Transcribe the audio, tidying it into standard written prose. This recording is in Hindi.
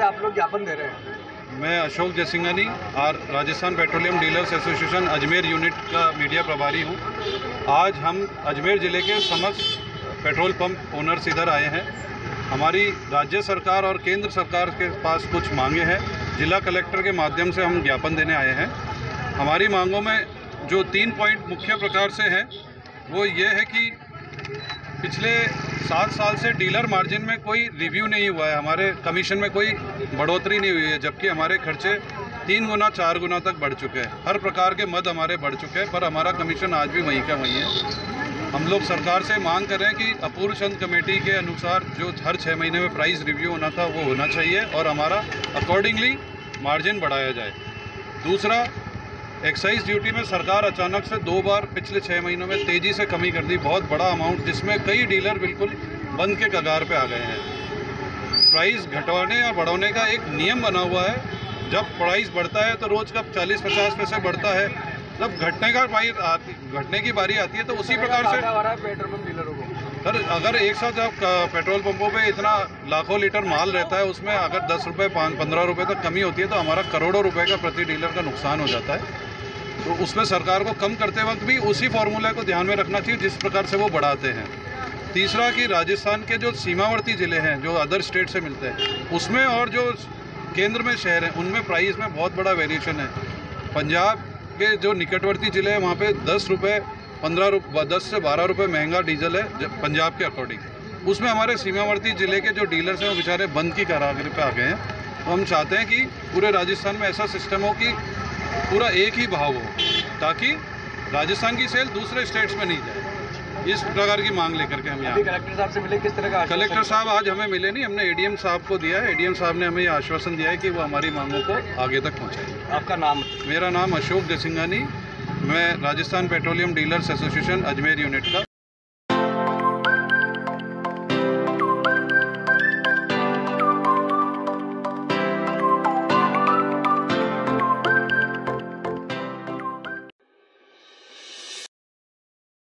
आप लोग ज्ञापन दे रहे हैं? मैं अशोक जयसिंघानी और Rajasthan petroleum dealers association Ajmer unit का मीडिया प्रभारी हूँ। आज हम अजमेर ज़िले के समस्त पेट्रोल पंप ओनर्स इधर आए हैं। हमारी राज्य सरकार और केंद्र सरकार के पास कुछ मांगे हैं। जिला कलेक्टर के माध्यम से हम ज्ञापन देने आए हैं। हमारी मांगों में जो 3 पॉइंट मुख्य प्रकार से हैं वो ये है कि पिछले 7 साल से डीलर मार्जिन में कोई रिव्यू नहीं हुआ है, हमारे कमीशन में कोई बढ़ोतरी नहीं हुई है, जबकि हमारे खर्चे 3 गुना 4 गुना तक बढ़ चुके हैं। हर प्रकार के मद हमारे बढ़ चुके हैं, पर हमारा कमीशन आज भी वहीं का वहीं है। हम लोग सरकार से मांग कर रहे हैं कि अपूर्व चंद कमेटी के अनुसार जो हर 6 महीने में प्राइस रिव्यू होना था वो होना चाहिए और हमारा अकॉर्डिंगली मार्जिन बढ़ाया जाए। दूसरा, एक्साइज ड्यूटी में सरकार अचानक से 2 बार पिछले 6 महीनों में तेज़ी से कमी कर दी, बहुत बड़ा अमाउंट, जिसमें कई डीलर बिल्कुल बंद के कगार पे आ गए हैं। प्राइस घटाने या बढ़ाने का एक नियम बना हुआ है। जब प्राइस बढ़ता है तो रोज़ का 40-50 पैसे बढ़ता है, जब घटने की बारी आती है तो उसी प्रकार से पेट्रोल पंप डीलरों को सर, अगर एक साथ जब पेट्रोल पंपों पे इतना लाखों लीटर माल रहता है, उसमें अगर 10 रुपये 15 रुपये तक कमी होती है तो हमारा करोड़ों रुपए का प्रति डीलर का नुकसान हो जाता है। तो उसमें सरकार को कम करते वक्त भी उसी फॉर्मूले को ध्यान में रखना चाहिए जिस प्रकार से वो बढ़ाते हैं। तीसरा कि राजस्थान के जो सीमावर्ती ज़िले हैं जो अदर स्टेट से मिलते हैं, उसमें और जो केंद्र में शहर हैं उनमें प्राइस में बहुत बड़ा वेरिएशन है। पंजाब के जो निकटवर्ती ज़िले हैं वहाँ पे 10 से 12 रुपये महंगा डीजल है पंजाब के अकॉर्डिंग। उसमें हमारे सीमावर्ती ज़िले के जो डीलर्स हैं वो बेचारे बंद की कारागिरी पे आ गए हैं। तो हम चाहते हैं कि पूरे राजस्थान में ऐसा सिस्टम हो कि पूरा एक ही भाव हो, ताकि राजस्थान की सेल दूसरे स्टेट्स में नहीं जाए। इस प्रकार की मांग लेकर के हम यहाँ कलेक्टर साहब से मिले, किस तरह का? कलेक्टर साहब आज हमें मिले नहीं, हमने एडीएम साहब को दिया है। एडीएम साहब ने हमें ये आश्वासन दिया है कि वो हमारी मांगों को आगे तक पहुँचाएंगे। आपका नाम? मेरा नाम अशोक जयसिंघानी, मैं Rajasthan petroleum dealers association Ajmer unit का